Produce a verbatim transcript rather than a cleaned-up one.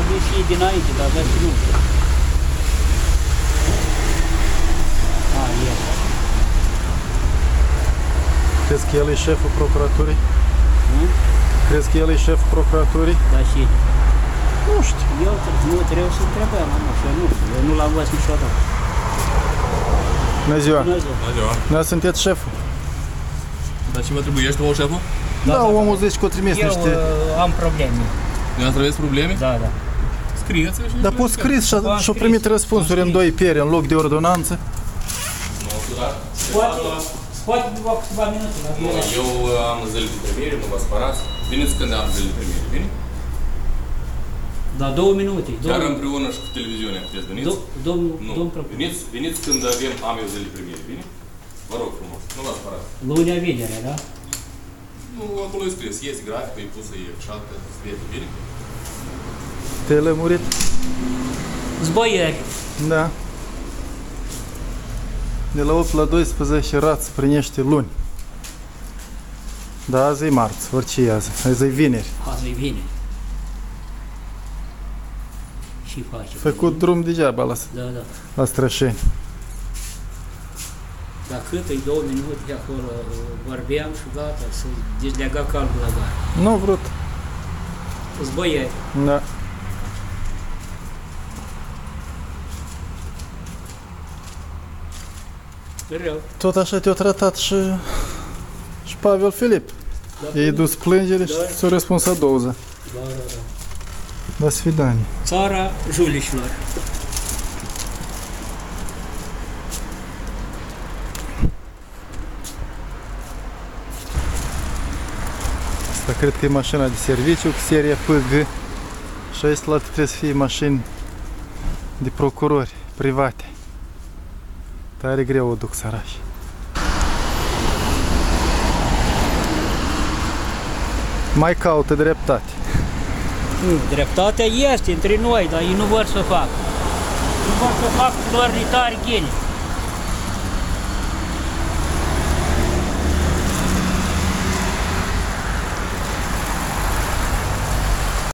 trebuie să iei dinainte, dar dar nu. A, e. Crezi că el e șeful procuraturii? Nu? Crezi că el e șeful procuraturii? Da, și Nu știu. eu nu trebuie să întrebăm, nu știu, nu știu, eu nu l-am văzut niciodată. Bună ziua! Bună ziua! Bună ziua! Noi sunteți șeful? Dar ce vă trebuie? Ești tu șeful? Da, da, omul zice că o trimis Eu niște... uh, am probleme. Nu ați aveți probleme? Da, da. Scrieți-le și... Dar poți scris și Am și-o scris, primit răspunsuri am în scris. doi pieri, în loc de ordonanță. Nu, dar... Scoate, scoate după câteva minute. Dacă Nu, e- eu am zile de premiere, nu vă spărați. Veniți când am zile de premiere, bine? Da, două minute. Chiar două- împreună și cu televiziunea, puteți veniți? do- Domnul, Nu, domnul procuror. veniți, veniți când avem, am eu zile de premiere, bine? Vă rog frumos, nu vă spărați. Lunea, vinerea, da? Nu, acolo e scris, iese grafică, e pusă, e șaltă, se vede, bine? Te-ai lămurit? Zboieri. Da. De la opt la doisprezece rați primește luni. Da, azi e marți, orice e azi. Azi e vineri. Azi e vineri. Și face. Făcut drum degeaba la, Da, da. la Strășeni. Dar cât e două minute acolo, vorbeam și gata, să dezlega calul la gara. Nu vrut. Zboieri. Da. Rău. Tot așa te-a tratat și, și Pavel Filip. Da, Ei dus plângere și Da. s-a răspuns a doua zi. Da, da, da. La sfidanie. Țara Julișilor. Asta cred că e mașina de serviciu cu seria P G. Și aici la trebuie să fie mașini de procurori private. Tare greu o duc sărași. Mai caută dreptate. Nu, dreptatea este între noi, dar ei nu vor să facă. Nu vor să facă doar tari ghini.